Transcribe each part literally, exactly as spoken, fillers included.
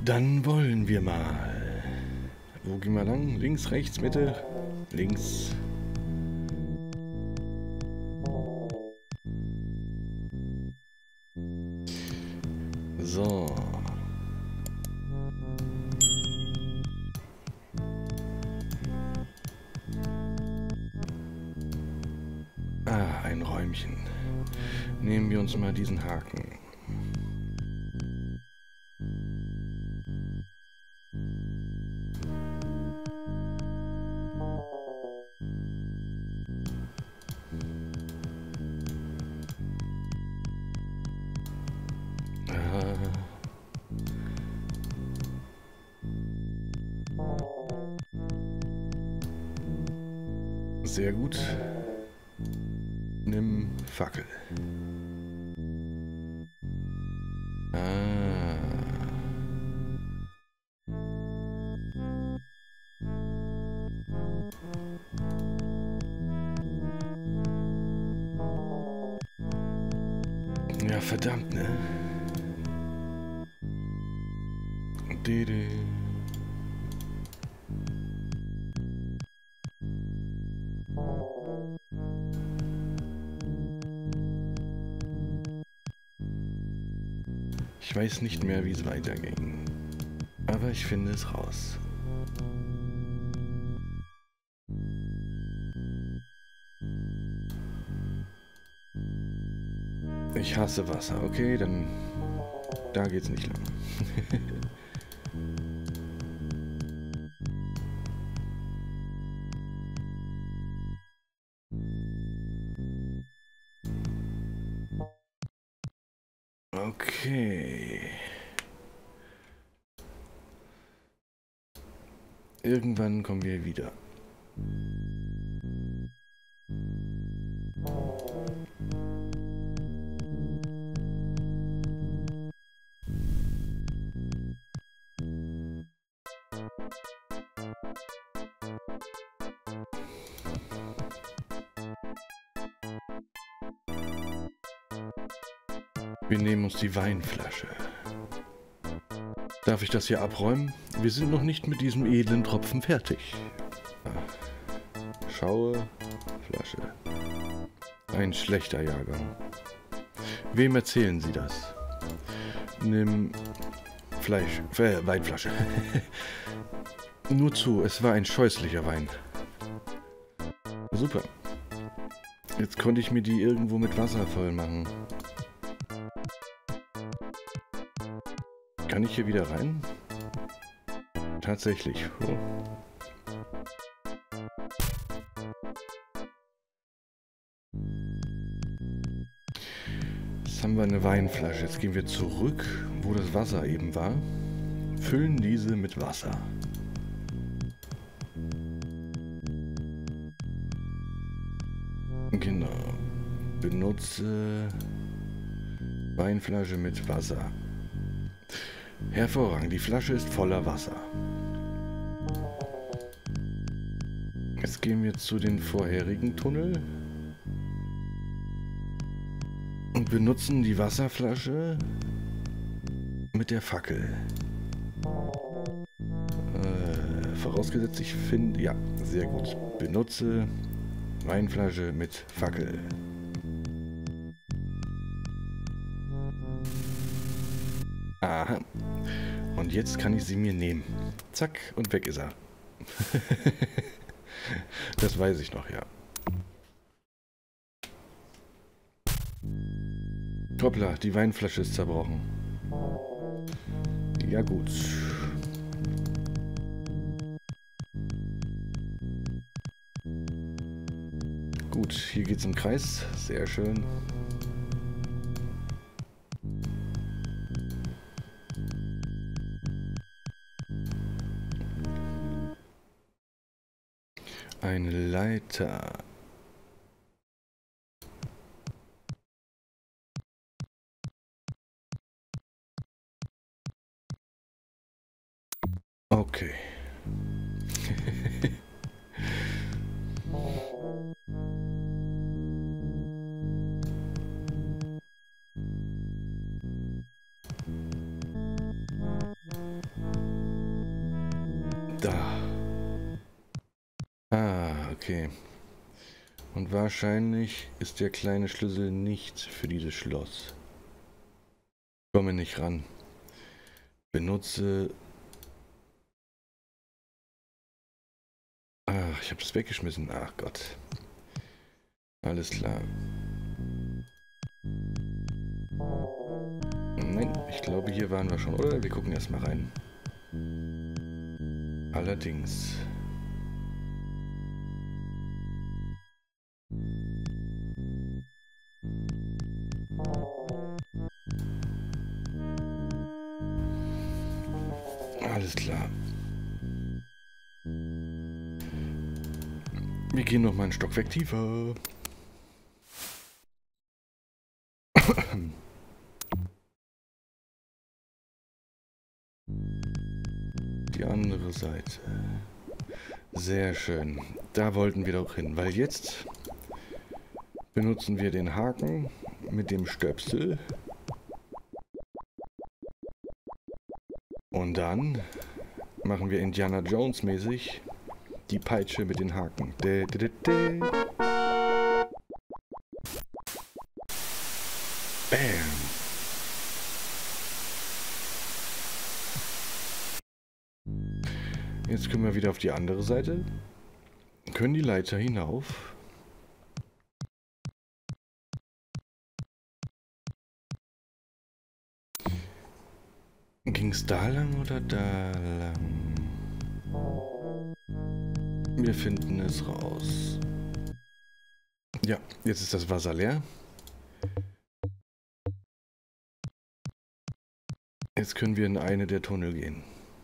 Dann wollen wir mal. Wo gehen wir lang? Links, rechts, Mitte? Links. So. Ah, ein Räumchen. Nehmen wir uns mal diesen Haken. Sehr gut. Nimm Fackel. Ah. Ja, verdammt, ne? Dede. Ich weiß nicht mehr, wie es weiterging. Aber ich finde es raus. Ich hasse Wasser. Okay, dann... Da geht's nicht lang. Okay. Irgendwann kommen wir wieder. Wir nehmen uns die Weinflasche. Darf ich das hier abräumen? Wir sind noch nicht mit diesem edlen Tropfen fertig. Schaue, Flasche. Ein schlechter Jahrgang. Wem erzählen Sie das? Nimm Fleisch, äh, Weinflasche. Nur zu, es war ein scheußlicher Wein. Super. Jetzt konnte ich mir die irgendwo mit Wasser voll machen. Kann ich hier wieder rein? Tatsächlich. Oh. Jetzt haben wir eine Weinflasche. Jetzt gehen wir zurück, wo das Wasser eben war. Füllen diese mit Wasser. Genau. Benutze Weinflasche mit Wasser. Hervorragend, die Flasche ist voller Wasser. Jetzt gehen wir zu den vorherigen Tunnel und benutzen die Wasserflasche mit der Fackel. Äh, vorausgesetzt, ich finde... Ja, sehr gut. Benutze Weinflasche mit Fackel. Aha. Und jetzt kann ich sie mir nehmen. Zack, und weg ist er. Das weiß ich noch, ja. Hoppla, die Weinflasche ist zerbrochen. Ja gut. Gut, hier geht's im Kreis. Sehr schön. Eine Leiter. Okay. Da. Ah, okay. Und wahrscheinlich ist der kleine Schlüssel nicht für dieses Schloss. Ich komme nicht ran. Benutze... Ach, ich habe das weggeschmissen. Ach Gott. Alles klar. Nein, ich glaube, hier waren wir schon, oder? Wir gucken erstmal rein. Allerdings. Alles klar. Wir gehen noch mal einen Stockwerk tiefer. Die andere Seite. Sehr schön. Da wollten wir doch hin, weil jetzt benutzen wir den Haken mit dem Stöpsel. Und dann machen wir Indiana Jones mäßig die Peitsche mit den Haken. Dä, dä, dä, dä. Bam. Jetzt können wir wieder auf die andere Seite. Können die Leiter hinauf. Ging es da lang oder da lang? Wir finden es raus. Ja, jetzt ist das Wasser leer. Jetzt können wir in eine der Tunnel gehen.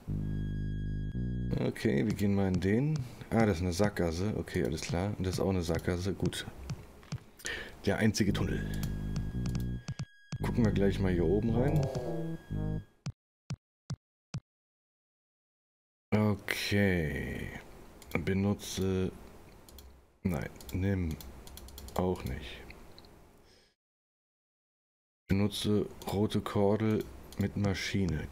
Okay, wir gehen mal in den. Ah, das ist eine Sackgasse. Okay, alles klar. Und das ist auch eine Sackgasse. Gut. Der einzige Tunnel. Gucken wir gleich mal hier oben rein. Okay. Benutze... Nein, nimm. Auch nicht. Benutze rote Kordel mit Maschine.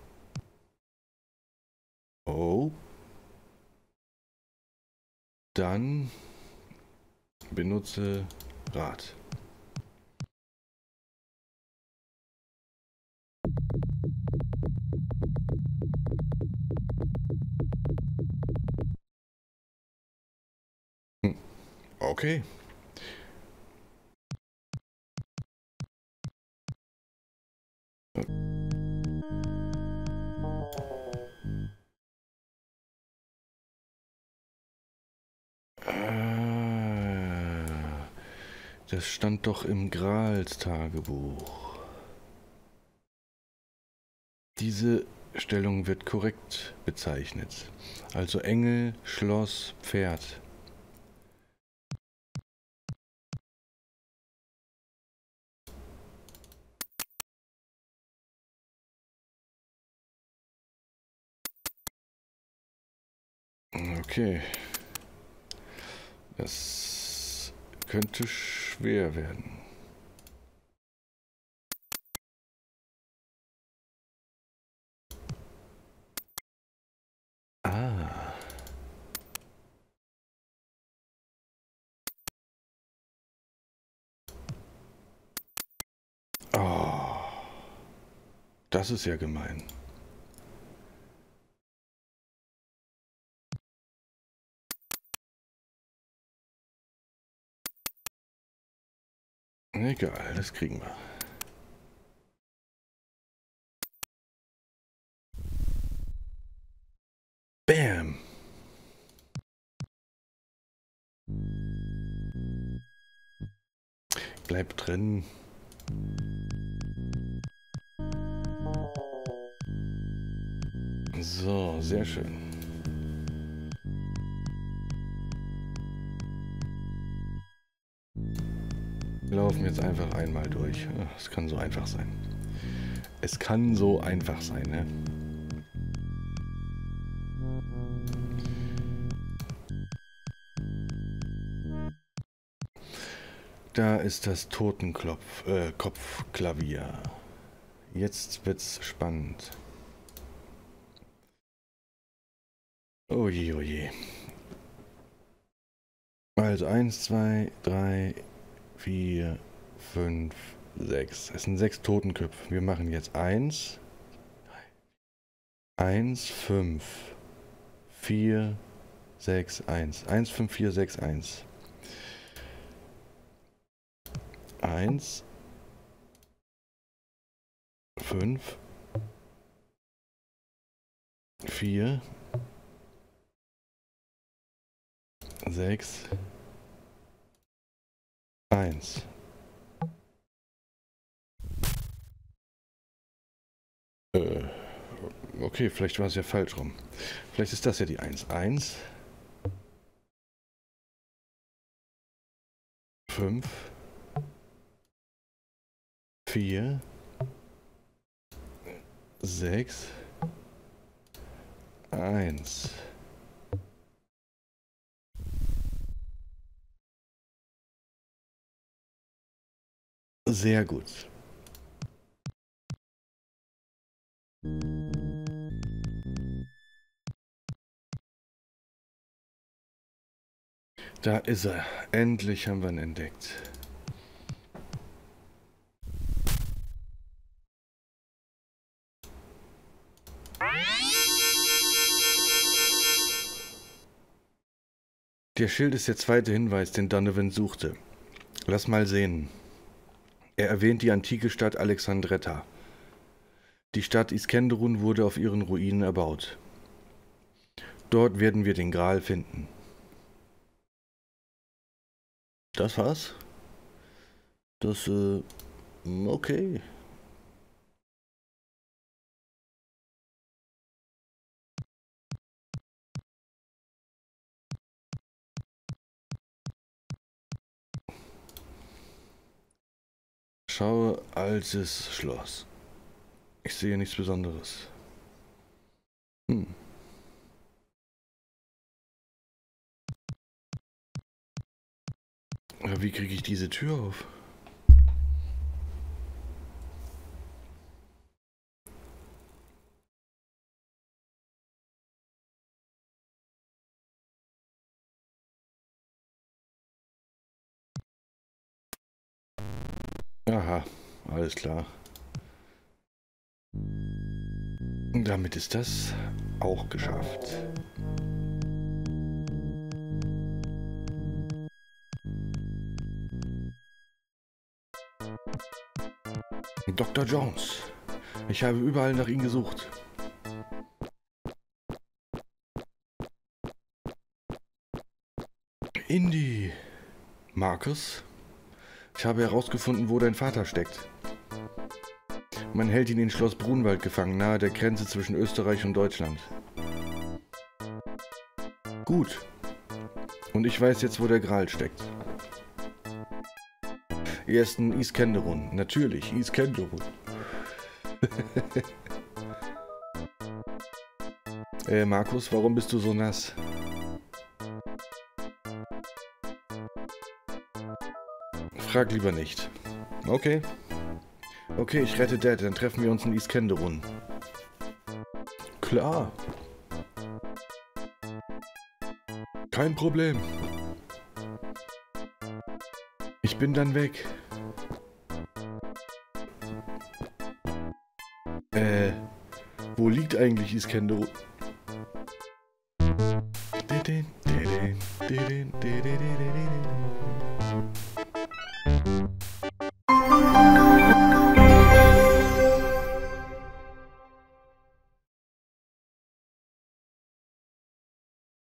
Oh. Dann benutze Rad. Hm. Okay. Ah, das stand doch im Grals Tagebuch. Diese Stellung wird korrekt bezeichnet. Also Engel, Schloss, Pferd. Okay. Das könnte schwer werden. Ah. Oh. Das ist ja gemein. Egal, das kriegen wir. Bam! Bleib drin. So, sehr schön. Wir laufen jetzt einfach einmal durch. Es kann so einfach sein. Es kann so einfach sein, ne? Da ist das Totenklopf, äh, Kopfklavier. Jetzt wird's spannend. Oh je, oh je. Also eins, zwei, drei, vier, fünf, sechs. Es sind sechs Totenköpfe. Wir machen jetzt eins, eins, fünf, vier, sechs, eins. eins, fünf, vier, sechs, eins. eins, fünf, vier, sechs, eins. Äh, okay, vielleicht war es ja falsch rum. Vielleicht ist das ja die eins. eins, fünf, vier, sechs, eins. Sehr gut. Da ist er. Endlich haben wir ihn entdeckt. Der Schild ist der zweite Hinweis, den Donovan suchte. Lass mal sehen. Er erwähnt die antike Stadt Alexandretta. Die Stadt Iskenderun wurde auf ihren Ruinen erbaut. Dort werden wir den Gral finden. Das war's? Das, äh, okay. Schaue altes Schloss. Ich sehe nichts Besonderes. Hm. Aber wie kriege ich diese Tür auf? Aha, alles klar. Und damit ist das auch geschafft. Doktor Jones. Ich habe überall nach ihm gesucht. Indy. Marcus? Ich habe herausgefunden, wo dein Vater steckt. Man hält ihn in Schloss Brunwald gefangen, nahe der Grenze zwischen Österreich und Deutschland. Gut. Und ich weiß jetzt, wo der Gral steckt. Er ist in Iskenderun. Natürlich, Iskenderun. äh, Markus, warum bist du so nass? Frag lieber nicht. Okay. Okay, ich rette Dad, dann treffen wir uns in Iskenderun. Klar. Kein Problem. Ich bin dann weg. Äh, wo liegt eigentlich Iskenderun?